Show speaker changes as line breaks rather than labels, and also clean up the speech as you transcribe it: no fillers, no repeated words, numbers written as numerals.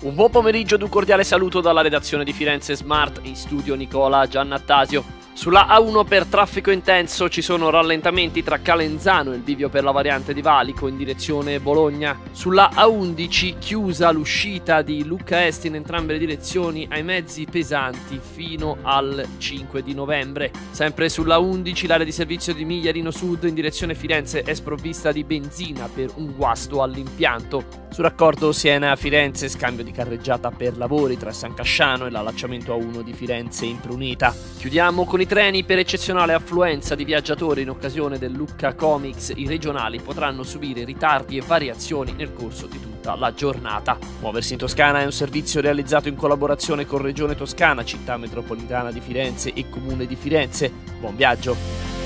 Un buon pomeriggio ed un cordiale saluto dalla redazione di Firenze Smart, in studio Nicola Giannattasio. Sulla A1 per traffico intenso ci sono rallentamenti tra Calenzano e il bivio per la variante di Valico in direzione Bologna. Sulla A11 chiusa l'uscita di Lucca Est in entrambe le direzioni ai mezzi pesanti fino al 5 di novembre. Sempre sulla A11 l'area di servizio di Migliarino Sud in direzione Firenze è sprovvista di benzina per un guasto all'impianto. Sul raccordo Siena-Firenze scambio di carreggiata per lavori tra San Casciano e l'allacciamento A1 di Firenze Impruneta. Chiudiamo con i treni. Per eccezionale affluenza di viaggiatori in occasione del Lucca Comics, i regionali potranno subire ritardi e variazioni nel corso di tutta la giornata. Muoversi in Toscana è un servizio realizzato in collaborazione con Regione Toscana, Città Metropolitana di Firenze e Comune di Firenze. Buon viaggio!